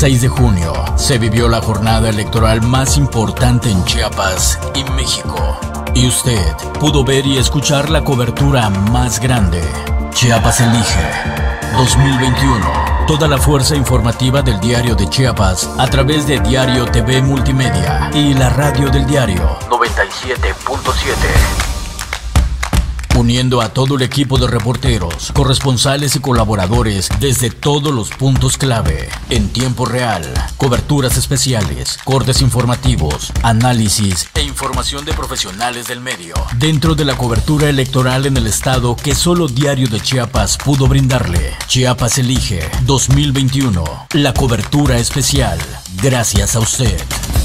6 de junio se vivió la jornada electoral más importante en Chiapas y México. Y usted pudo ver y escuchar la cobertura más grande. Chiapas Elige 2021. Toda la fuerza informativa del Diario de Chiapas a través de Diario TV Multimedia y la radio del diario 97.7. Uniendo a todo el equipo de reporteros, corresponsales y colaboradores desde todos los puntos clave, en tiempo real, coberturas especiales, cortes informativos, análisis e información de profesionales del medio, dentro de la cobertura electoral en el estado que solo Diario de Chiapas pudo brindarle. Chiapas Elige 2021, la cobertura especial, gracias a usted.